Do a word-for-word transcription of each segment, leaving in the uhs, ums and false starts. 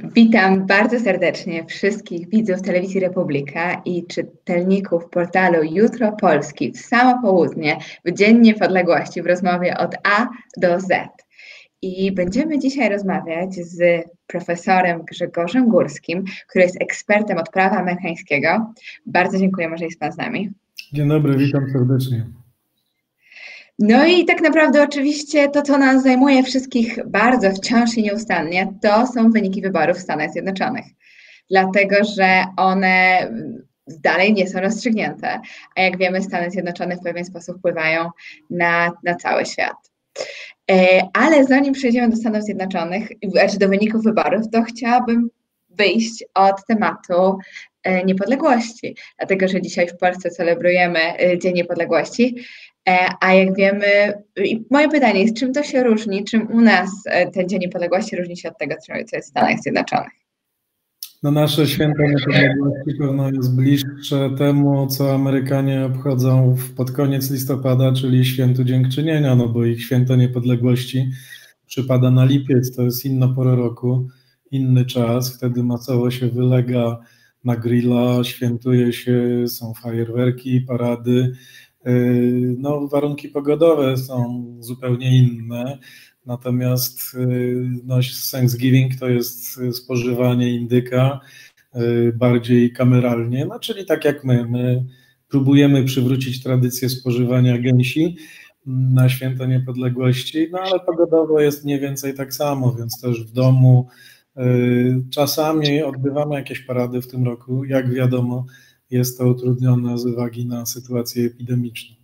Witam bardzo serdecznie wszystkich widzów Telewizji Republika i czytelników portalu Jutro Polski w samo południe, w Dzień Niepodległości, w rozmowie od A do Z. I będziemy dzisiaj rozmawiać z profesorem Grzegorzem Górskim, który jest ekspertem od prawa amerykańskiego. Bardzo dziękujemy, że jest Pan z nami. Dzień dobry, witam serdecznie. No i tak naprawdę oczywiście to, co nas zajmuje wszystkich bardzo wciąż i nieustannie, to są wyniki wyborów w Stanach Zjednoczonych. Dlatego, że one dalej nie są rozstrzygnięte, a jak wiemy, Stany Zjednoczone w pewien sposób wpływają na, na cały świat. Ale zanim przejdziemy do Stanów Zjednoczonych, czy do wyników wyborów, to chciałabym wyjść od tematu niepodległości, dlatego że dzisiaj w Polsce celebrujemy Dzień Niepodległości, a jak wiemy, moje pytanie jest, czym to się różni, czym u nas ten Dzień Niepodległości różni się od tego, co jest w Stanach Zjednoczonych? No nasze święto niepodległości pewno jest bliższe temu, co Amerykanie obchodzą pod koniec listopada, czyli świętu Dziękczynienia, no bo ich święto niepodległości przypada na lipiec, to jest inna pora roku, inny czas, wtedy masowo się wylega na grilla, świętuje się, są fajerwerki, parady. No, warunki pogodowe są zupełnie inne, natomiast no, Thanksgiving to jest spożywanie indyka bardziej kameralnie, no, czyli tak jak my, my próbujemy przywrócić tradycję spożywania gęsi na święto niepodległości, no ale pogodowo jest mniej więcej tak samo, więc też w domu czasami odbywamy jakieś parady w tym roku, jak wiadomo, jest to utrudnione z uwagi na sytuację epidemiczną.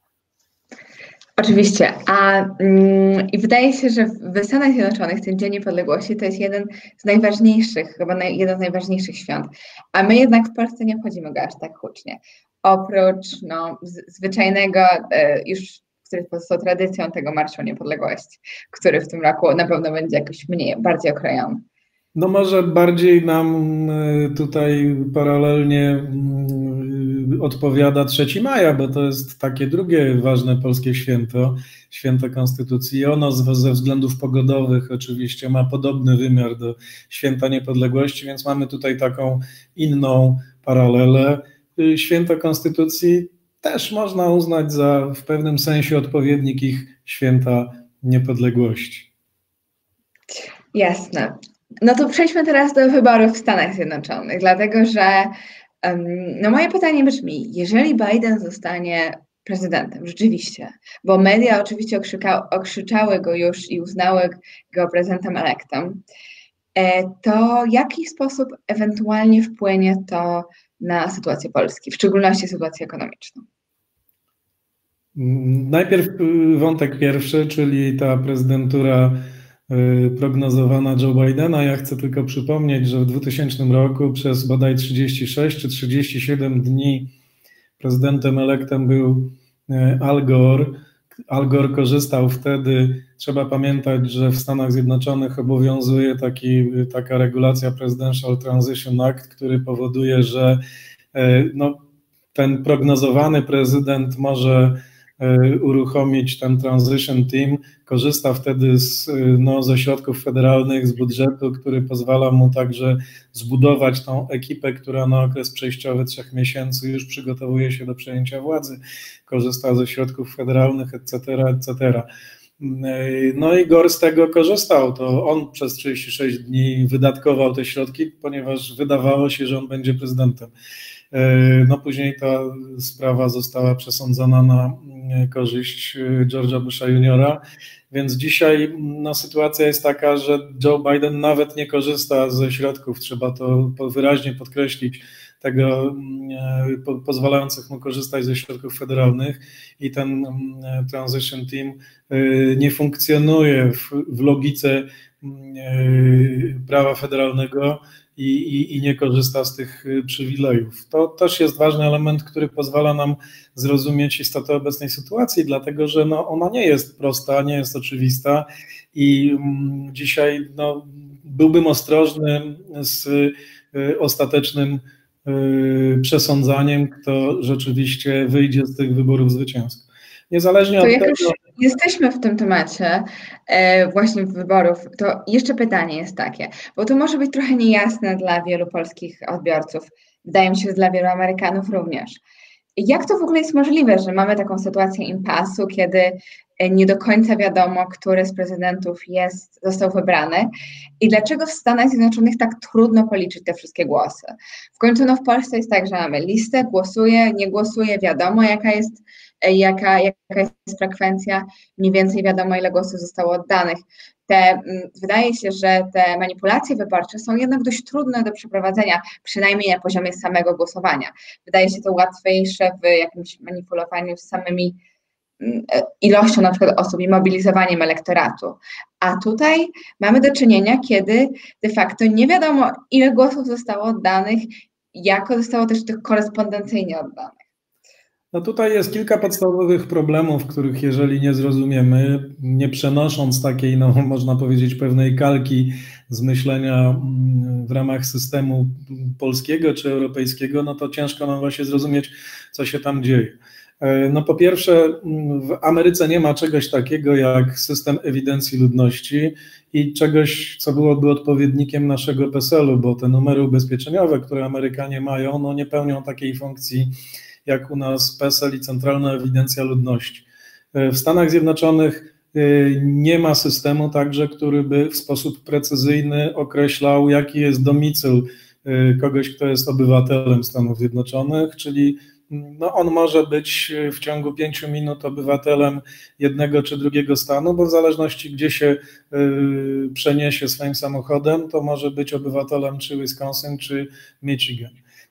Oczywiście, a mm, i wydaje się, że w Stanach Zjednoczonych ten Dzień Niepodległości to jest jeden z najważniejszych, chyba naj, jeden z najważniejszych świąt, a my jednak w Polsce nie obchodzimy go aż tak hucznie. Oprócz no, z, zwyczajnego, e, już który pozostał tradycją tego Marszu Niepodległości, który w tym roku na pewno będzie jakoś mniej, bardziej okrojony. No może bardziej nam tutaj paralelnie odpowiada trzeciego maja, bo to jest takie drugie ważne polskie święto, święto Konstytucji. Ono ze względów pogodowych oczywiście ma podobny wymiar do święta niepodległości, więc mamy tutaj taką inną paralelę. Święto Konstytucji też można uznać za w pewnym sensie odpowiednik ich święta niepodległości. Jasne. No to przejdźmy teraz do wyborów w Stanach Zjednoczonych, dlatego że um, no moje pytanie brzmi, jeżeli Biden zostanie prezydentem, rzeczywiście, bo media oczywiście okrzyka, okrzyczały go już i uznały go prezydentem elektem, e, to w jaki sposób ewentualnie wpłynie to na sytuację Polski, w szczególności sytuację ekonomiczną? Najpierw wątek pierwszy, czyli ta prezydentura prognozowana Joe Bidena. Ja chcę tylko przypomnieć, że w dwutysięcznym roku przez bodaj trzydzieści sześć czy trzydzieści siedem dni prezydentem elektem był Al Gore. Al Gore korzystał wtedy, trzeba pamiętać, że w Stanach Zjednoczonych obowiązuje taki, taka regulacja Presidential Transition Act, który powoduje, że no, ten prognozowany prezydent może uruchomić ten transition team, korzysta wtedy z, no, ze środków federalnych, z budżetu, który pozwala mu także zbudować tą ekipę, która na okres przejściowy trzech miesięcy już przygotowuje się do przejęcia władzy, korzysta ze środków federalnych, et cetera, et cetera. No i Gore z tego korzystał, to on przez trzydzieści sześć dni wydatkował te środki, ponieważ wydawało się, że on będzie prezydentem. No później ta sprawa została przesądzona na korzyść George'a Busha juniora, więc dzisiaj no, sytuacja jest taka, że Joe Biden nawet nie korzysta ze środków, trzeba to wyraźnie podkreślić, tego po, pozwalających mu korzystać ze środków federalnych i ten transition team nie funkcjonuje w, w logice prawa federalnego i, i, i nie korzysta z tych przywilejów. To też jest ważny element, który pozwala nam zrozumieć istotę obecnej sytuacji, dlatego że no, ona nie jest prosta, nie jest oczywista i dzisiaj no, byłbym ostrożny z ostatecznym przesądzaniem, kto rzeczywiście wyjdzie z tych wyborów zwycięsko. Niezależnie od tego, jesteśmy w tym temacie e, właśnie wyborów, to jeszcze pytanie jest takie, bo to może być trochę niejasne dla wielu polskich odbiorców, wydaje mi się, że dla wielu Amerykanów również. Jak to w ogóle jest możliwe, że mamy taką sytuację impasu, kiedy nie do końca wiadomo, który z prezydentów jest, został wybrany i dlaczego w Stanach Zjednoczonych tak trudno policzyć te wszystkie głosy? W końcu no, w Polsce jest tak, że mamy listę, głosuje, nie głosuje, wiadomo jaka jest, jaka, jaka jest frekwencja, mniej więcej wiadomo ile głosów zostało oddanych. Te, wydaje się, że te manipulacje wyborcze są jednak dość trudne do przeprowadzenia, przynajmniej na poziomie samego głosowania. Wydaje się to łatwiejsze w jakimś manipulowaniu z samymi ilością na przykład osób i mobilizowaniem elektoratu. A tutaj mamy do czynienia, kiedy de facto nie wiadomo, ile głosów zostało oddanych, jako zostało też tych korespondencyjnie oddanych. No tutaj jest kilka podstawowych problemów, których jeżeli nie zrozumiemy, nie przenosząc takiej, no można powiedzieć, pewnej kalki z myślenia w ramach systemu polskiego czy europejskiego, no to ciężko nam właśnie zrozumieć, co się tam dzieje. No po pierwsze, w Ameryce nie ma czegoś takiego jak system ewidencji ludności i czegoś, co byłoby odpowiednikiem naszego P E S E L-u, bo te numery ubezpieczeniowe, które Amerykanie mają, no nie pełnią takiej funkcji jak u nas P E S E L i Centralna Ewidencja Ludności. W Stanach Zjednoczonych nie ma systemu także, który by w sposób precyzyjny określał, jaki jest domicyl kogoś, kto jest obywatelem Stanów Zjednoczonych, czyli no on może być w ciągu pięciu minut obywatelem jednego czy drugiego stanu, bo w zależności gdzie się y, przeniesie swoim samochodem, to może być obywatelem czy Wisconsin, czy Michigan.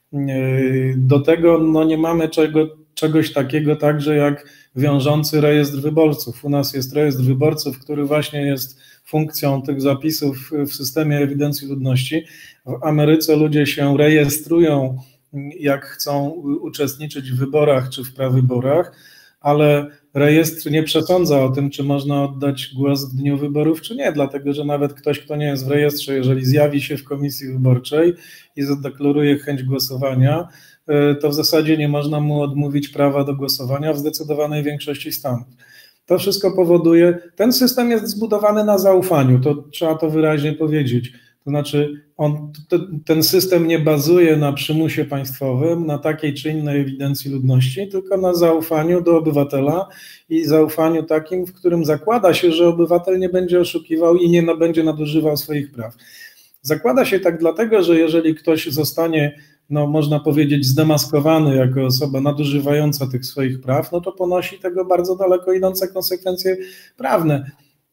Y, do tego no, nie mamy czego, czegoś takiego także jak wiążący rejestr wyborców. U nas jest rejestr wyborców, który właśnie jest funkcją tych zapisów w systemie ewidencji ludności. W Ameryce ludzie się rejestrują, jak chcą uczestniczyć w wyborach czy w prawyborach, ale rejestr nie przesądza o tym, czy można oddać głos w dniu wyborów, czy nie, dlatego że nawet ktoś, kto nie jest w rejestrze, jeżeli zjawi się w komisji wyborczej i zadeklaruje chęć głosowania, to w zasadzie nie można mu odmówić prawa do głosowania w zdecydowanej większości stanów. To wszystko powoduje, ten system jest zbudowany na zaufaniu, to trzeba to wyraźnie powiedzieć. To znaczy on, ten system nie bazuje na przymusie państwowym, na takiej czy innej ewidencji ludności, tylko na zaufaniu do obywatela i zaufaniu takim, w którym zakłada się, że obywatel nie będzie oszukiwał i nie będzie nadużywał swoich praw. Zakłada się tak dlatego, że jeżeli ktoś zostanie, no można powiedzieć, zdemaskowany jako osoba nadużywająca tych swoich praw, no to ponosi tego bardzo daleko idące konsekwencje prawne.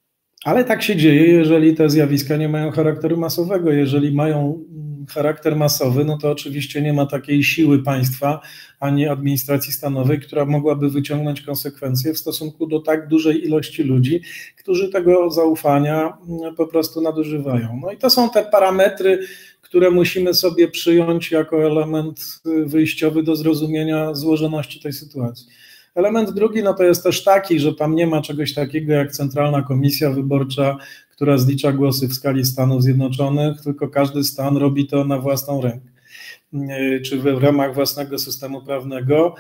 Ale tak się dzieje, jeżeli te zjawiska nie mają charakteru masowego. Jeżeli mają charakter masowy, no to oczywiście nie ma takiej siły państwa ani administracji stanowej, która mogłaby wyciągnąć konsekwencje w stosunku do tak dużej ilości ludzi, którzy tego zaufania po prostu nadużywają. No i to są te parametry, które musimy sobie przyjąć jako element wyjściowy do zrozumienia złożoności tej sytuacji. Element drugi, no to jest też taki, że tam nie ma czegoś takiego jak Centralna Komisja Wyborcza, która zlicza głosy w skali Stanów Zjednoczonych, tylko każdy stan robi to na własną rękę, czy w ramach własnego systemu prawnego,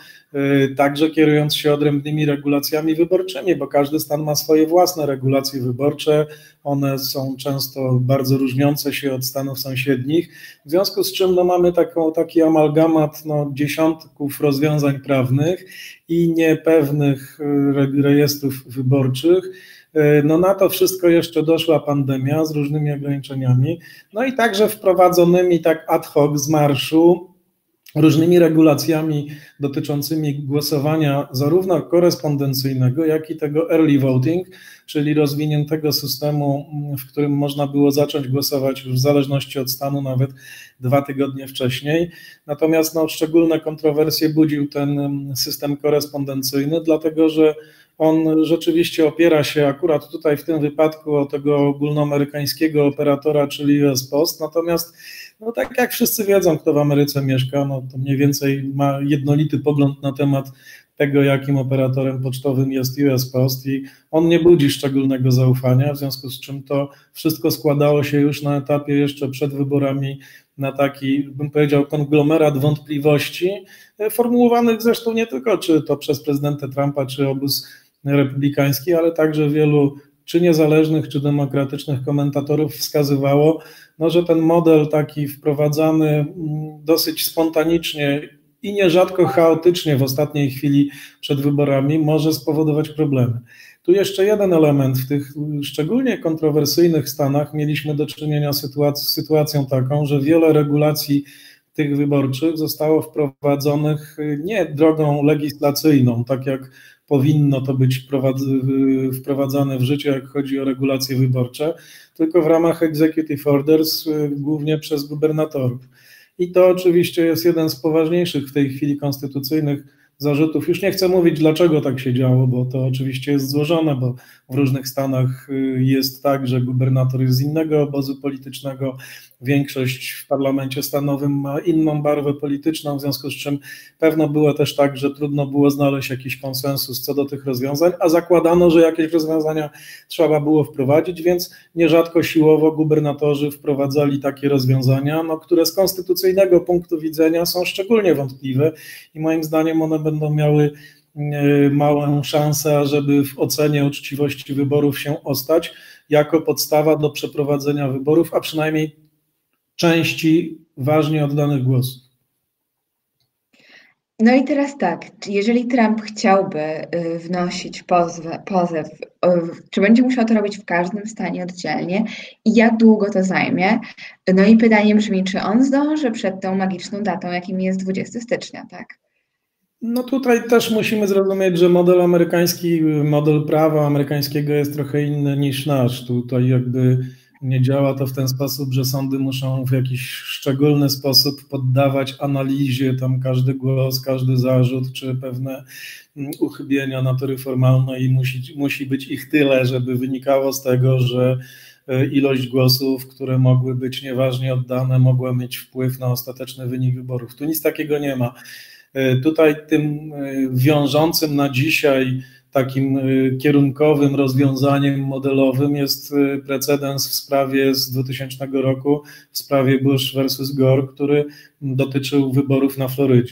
także kierując się odrębnymi regulacjami wyborczymi, bo każdy stan ma swoje własne regulacje wyborcze, one są często bardzo różniące się od stanów sąsiednich, w związku z czym no, mamy taką, taki amalgamat no, dziesiątków rozwiązań prawnych i niepewnych rejestrów wyborczych. No na to wszystko jeszcze doszła pandemia z różnymi ograniczeniami, no i także wprowadzonymi tak ad hoc z marszu różnymi regulacjami dotyczącymi głosowania zarówno korespondencyjnego, jak i tego early voting, czyli rozwiniętego systemu, w którym można było zacząć głosować już w zależności od stanu nawet dwa tygodnie wcześniej. Natomiast no, szczególne kontrowersje budził ten system korespondencyjny, dlatego że on rzeczywiście opiera się akurat tutaj w tym wypadku o tego ogólnoamerykańskiego operatora, czyli U S Post, natomiast no tak jak wszyscy wiedzą, kto w Ameryce mieszka, no to mniej więcej ma jednolity pogląd na temat tego, jakim operatorem pocztowym jest U S Post i on nie budzi szczególnego zaufania, w związku z czym to wszystko składało się już na etapie jeszcze przed wyborami na taki, bym powiedział, konglomerat wątpliwości, formułowanych zresztą nie tylko czy to przez prezydenta Trumpa, czy obóz republikański, ale także wielu czy niezależnych, czy demokratycznych komentatorów wskazywało, no, że ten model taki wprowadzany dosyć spontanicznie i nierzadko chaotycznie w ostatniej chwili przed wyborami może spowodować problemy. Tu jeszcze jeden element. W tych szczególnie kontrowersyjnych stanach mieliśmy do czynienia z sytuacją taką, że wiele regulacji tych wyborczych zostało wprowadzonych nie drogą legislacyjną, tak jak powinno to być wprowadzane w życie, jak chodzi o regulacje wyborcze, tylko w ramach executive orders, głównie przez gubernatorów. I to oczywiście jest jeden z poważniejszych w tej chwili konstytucyjnych zarzutów. Już nie chcę mówić, dlaczego tak się działo, bo to oczywiście jest złożone, bo w różnych stanach jest tak, że gubernator jest z innego obozu politycznego, większość w parlamencie stanowym ma inną barwę polityczną, w związku z czym pewno było też tak, że trudno było znaleźć jakiś konsensus co do tych rozwiązań, a zakładano, że jakieś rozwiązania trzeba było wprowadzić, więc nierzadko siłowo gubernatorzy wprowadzali takie rozwiązania, no, które z konstytucyjnego punktu widzenia są szczególnie wątpliwe i moim zdaniem one będą miały małą szansę, żeby w ocenie uczciwości wyborów się ostać jako podstawa do przeprowadzenia wyborów, a przynajmniej części ważnie oddanych głosów. No i teraz tak, jeżeli Trump chciałby wnosić pozw, pozew, czy będzie musiał to robić w każdym stanie oddzielnie i jak długo to zajmie? No i pytanie brzmi, czy on zdąży przed tą magiczną datą, jakim jest dwudziestego stycznia, tak? No tutaj też musimy zrozumieć, że model amerykański, model prawa amerykańskiego jest trochę inny niż nasz. Tutaj jakby nie działa to w ten sposób, że sądy muszą w jakiś szczególny sposób poddawać analizie tam każdy głos, każdy zarzut, czy pewne uchybienia natury formalnej i musi, musi być ich tyle, żeby wynikało z tego, że ilość głosów, które mogły być nieważnie oddane, mogła mieć wpływ na ostateczny wynik wyborów. Tu nic takiego nie ma. Tutaj tym wiążącym na dzisiaj takim kierunkowym rozwiązaniem modelowym jest precedens w sprawie z dwutysięcznego roku, w sprawie Bush versus Gore, który dotyczył wyborów na Florydzie.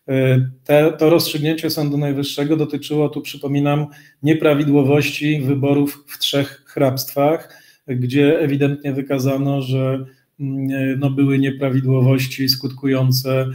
Te, to rozstrzygnięcie Sądu Najwyższego dotyczyło, tu przypominam, nieprawidłowości wyborów w trzech hrabstwach, gdzie ewidentnie wykazano, że no, były nieprawidłowości skutkujące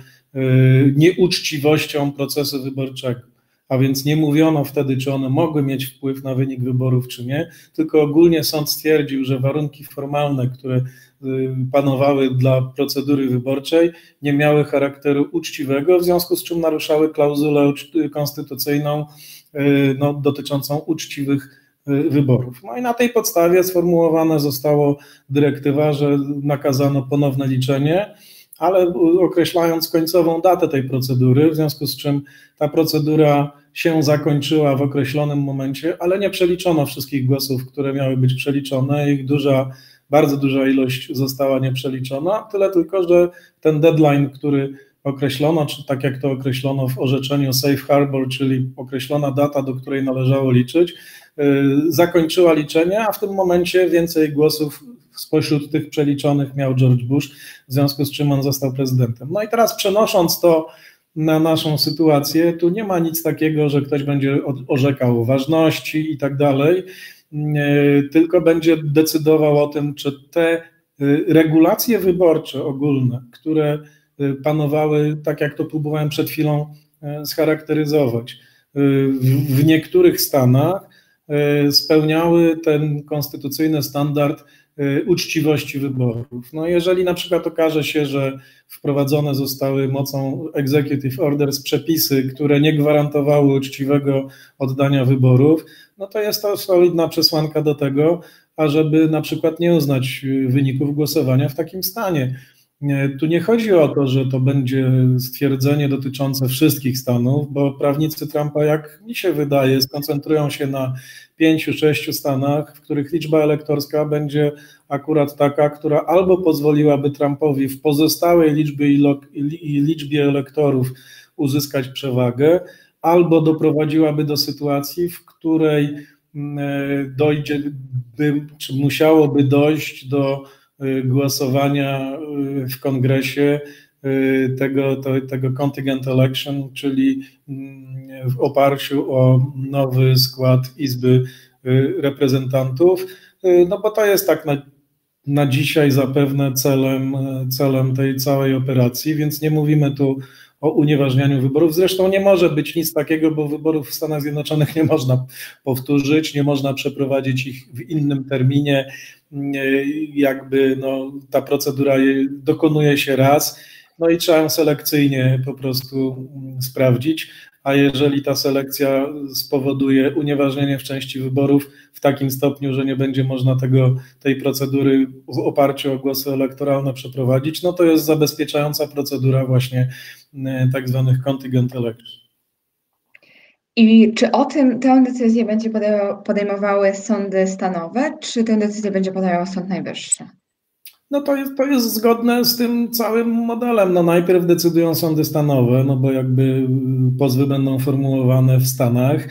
nieuczciwością procesu wyborczego. A więc nie mówiono wtedy, czy one mogły mieć wpływ na wynik wyborów, czy nie, tylko ogólnie sąd stwierdził, że warunki formalne, które panowały dla procedury wyborczej, nie miały charakteru uczciwego, w związku z czym naruszały klauzulę konstytucyjną no, dotyczącą uczciwych wyborów. No i na tej podstawie sformułowane zostało dyrektywa, że nakazano ponowne liczenie, ale określając końcową datę tej procedury, w związku z czym ta procedura się zakończyła w określonym momencie, ale nie przeliczono wszystkich głosów, które miały być przeliczone. Ich duża, bardzo duża ilość została nieprzeliczona, tyle tylko, że ten deadline, który określono, czy tak jak to określono w orzeczeniu Safe Harbor, czyli określona data, do której należało liczyć, zakończyła liczenie, a w tym momencie więcej głosów spośród tych przeliczonych miał George Bush, w związku z czym on został prezydentem. No i teraz przenosząc to na naszą sytuację, tu nie ma nic takiego, że ktoś będzie orzekał o ważności i tak dalej, tylko będzie decydował o tym, czy te regulacje wyborcze ogólne, które panowały, tak jak to próbowałem przed chwilą scharakteryzować, w niektórych stanach spełniały ten konstytucyjny standard uczciwości wyborów. No jeżeli na przykład okaże się, że wprowadzone zostały mocą executive orders przepisy, które nie gwarantowały uczciwego oddania wyborów, no to jest to solidna przesłanka do tego, ażeby na przykład nie uznać wyników głosowania w takim stanie. Tu nie chodzi o to, że to będzie stwierdzenie dotyczące wszystkich stanów, bo prawnicy Trumpa, jak mi się wydaje, skoncentrują się na pięciu, sześciu stanach, w których liczba elektorska będzie akurat taka, która albo pozwoliłaby Trumpowi w pozostałej liczbie, liczbie elektorów uzyskać przewagę, albo doprowadziłaby do sytuacji, w której dojdzie, czy musiałoby dojść do głosowania w kongresie tego, to, tego contingent election, czyli w oparciu o nowy skład Izby Reprezentantów, no bo to jest tak na, na dzisiaj zapewne celem, celem tej całej operacji, więc nie mówimy tu o unieważnianiu wyborów. Zresztą nie może być nic takiego, bo wyborów w Stanach Zjednoczonych nie można powtórzyć, nie można przeprowadzić ich w innym terminie. Jakby no, ta procedura dokonuje się raz, no i trzeba ją selekcyjnie po prostu sprawdzić, a jeżeli ta selekcja spowoduje unieważnienie w części wyborów w takim stopniu, że nie będzie można tego, tej procedury w oparciu o głosy elektoralne przeprowadzić, no to jest zabezpieczająca procedura właśnie tak zwanych contingent election. I czy o tym, tę decyzję będzie podejmowały sądy stanowe, czy tę decyzję będzie podejmował Sąd Najwyższy? No to jest, to jest zgodne z tym całym modelem. No najpierw decydują sądy stanowe, no bo jakby pozwy będą formułowane w Stanach.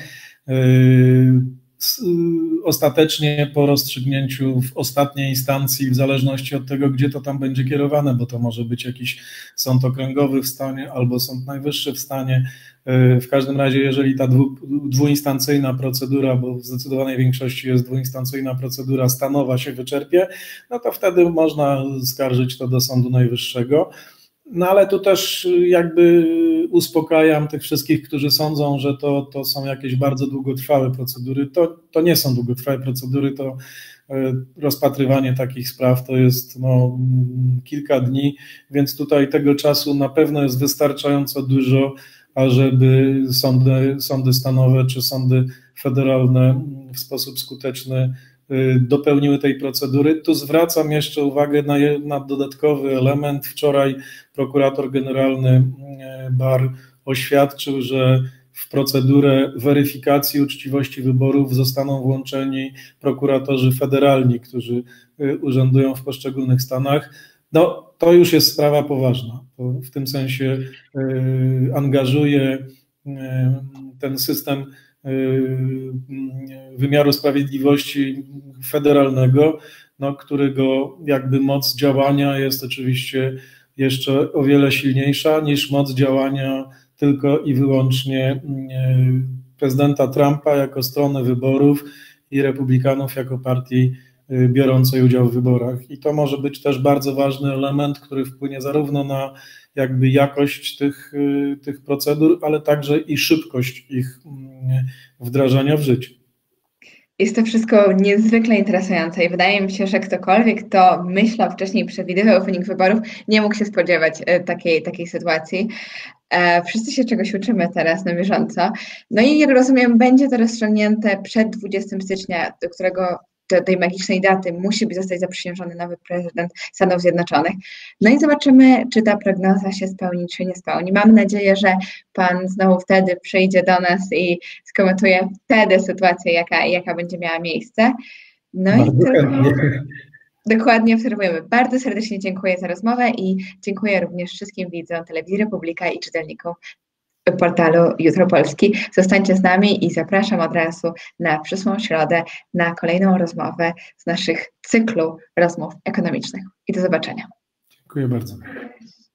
Ostatecznie po rozstrzygnięciu w ostatniej instancji, w zależności od tego, gdzie to tam będzie kierowane, bo to może być jakiś sąd okręgowy w stanie albo Sąd Najwyższy w stanie. W każdym razie, jeżeli ta dwu, dwuinstancyjna procedura, bo w zdecydowanej większości jest dwuinstancyjna procedura stanowa się wyczerpie, no to wtedy można skarżyć to do Sądu Najwyższego. No ale tu też jakby uspokajam tych wszystkich, którzy sądzą, że to, to są jakieś bardzo długotrwałe procedury. To, to nie są długotrwałe procedury, to rozpatrywanie takich spraw to jest no, kilka dni, więc tutaj tego czasu na pewno jest wystarczająco dużo, ażeby sądy, sądy stanowe czy sądy federalne w sposób skuteczny dopełniły tej procedury. Tu zwracam jeszcze uwagę na, na dodatkowy element. Wczoraj prokurator generalny Barr oświadczył, że w procedurę weryfikacji uczciwości wyborów zostaną włączeni prokuratorzy federalni, którzy urzędują w poszczególnych stanach. No, to już jest sprawa poważna. To w tym sensie y, angażuje y, ten system wymiaru sprawiedliwości federalnego, no, którego jakby moc działania jest oczywiście jeszcze o wiele silniejsza niż moc działania tylko i wyłącznie prezydenta Trumpa jako strony wyborów i republikanów jako partii biorącej udział w wyborach. I to może być też bardzo ważny element, który wpłynie zarówno na jakby jakość tych, tych procedur, ale także i szybkość ich wdrażania w życie. Jest to wszystko niezwykle interesujące i wydaje mi się, że ktokolwiek, kto myślał wcześniej, przewidywał wynik wyborów, nie mógł się spodziewać takiej, takiej sytuacji. Wszyscy się czegoś uczymy teraz na bieżąco. No i jak rozumiem, będzie to rozstrzygnięte przed dwudziestego stycznia, do którego do tej magicznej daty musi zostać zaprzysiężony nowy prezydent Stanów Zjednoczonych. No i zobaczymy, czy ta prognoza się spełni, czy nie spełni. Mam nadzieję, że pan znowu wtedy przyjdzie do nas i skomentuje wtedy sytuację, jaka, jaka będzie miała miejsce. No Bardzo i tylko dokładnie obserwujemy. Bardzo serdecznie dziękuję za rozmowę i dziękuję również wszystkim widzom Telewizji Republika i czytelnikom portalu Jutro Polski. Zostańcie z nami i zapraszam od razu na przyszłą środę na kolejną rozmowę z naszych cyklu rozmów ekonomicznych. I do zobaczenia. Dziękuję bardzo.